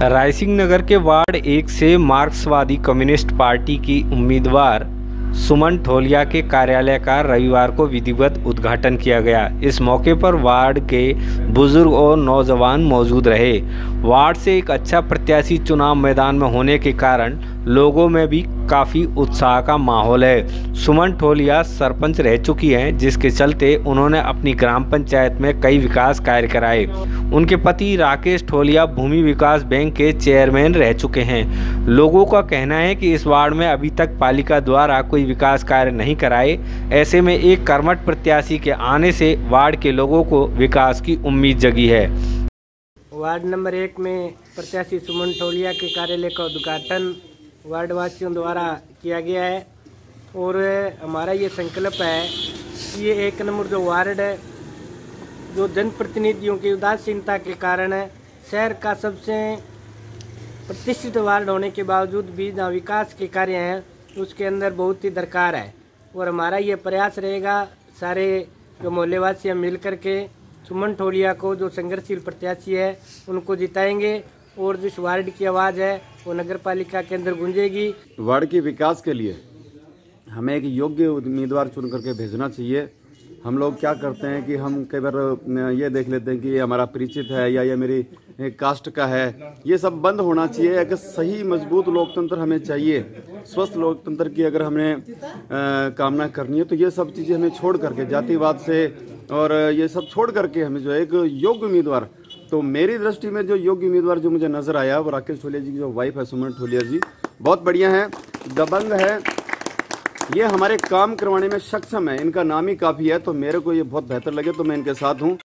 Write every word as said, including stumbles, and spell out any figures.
रायसिंह नगर के वार्ड एक से मार्क्सवादी कम्युनिस्ट पार्टी की उम्मीदवार सुमन ठोलिया के कार्यालय का रविवार को विधिवत उद्घाटन किया गया। इस मौके पर वार्ड के बुजुर्ग और नौजवान मौजूद रहे। वार्ड से एक अच्छा प्रत्याशी चुनाव मैदान में होने के कारण लोगों में भी काफ़ी उत्साह का माहौल है। सुमन ठोलिया सरपंच रह चुकी हैं, जिसके चलते उन्होंने अपनी ग्राम पंचायत में कई विकास कार्य कराए। उनके पति राकेश ठोलिया भूमि विकास बैंक के चेयरमैन रह चुके हैं। लोगों का कहना है कि इस वार्ड में अभी तक पालिका द्वारा कोई विकास कार्य नहीं कराए। ऐसे में एक कर्मठ प्रत्याशी के आने से वार्ड के लोगों को विकास की उम्मीद जगी है। वार्ड नंबर एक में प्रत्याशी सुमन ठोलिया के कार्यालय का उद्घाटन वार्ड वासियों द्वारा किया गया है और हमारा ये संकल्प है कि ये एक नंबर जो वार्ड है, जो जनप्रतिनिधियों की उदासीनता के कारण शहर का सबसे प्रतिष्ठित वार्ड होने के बावजूद भी जहाँ विकास के कार्य हैं उसके अंदर बहुत ही दरकार है। और हमारा ये प्रयास रहेगा सारे जो मोहल्लेवासी मिल कर के सुमन ठोलिया को, जो संघर्षशील प्रत्याशी है, उनको जिताएंगे और जिस वार्ड की आवाज़ है वो नगर पालिका के अंदर गूंजेगी। वार्ड के विकास के लिए हमें एक योग्य उम्मीदवार चुन करके भेजना चाहिए। हम लोग क्या करते हैं कि हम कई बार ये देख लेते हैं कि ये हमारा परिचित है या ये मेरी कास्ट का है। ये सब बंद होना चाहिए। एक सही मजबूत लोकतंत्र हमें चाहिए। स्वस्थ लोकतंत्र की अगर हमें आ, कामना करनी है तो ये सब चीज़ें हमें छोड़ करके, जातिवाद से और ये सब छोड़ करके हमें जो है एक योग्य उम्मीदवार, तो मेरी दृष्टि में जो योग्य उम्मीदवार जो मुझे नजर आया वो राकेश ठोलिया जी की जो वाइफ है सुमन ठोलिया जी, बहुत बढ़िया है, दबंग है, ये हमारे काम करवाने में सक्षम है। इनका नाम ही काफ़ी है, तो मेरे को ये बहुत बेहतर लगे, तो मैं इनके साथ हूँ।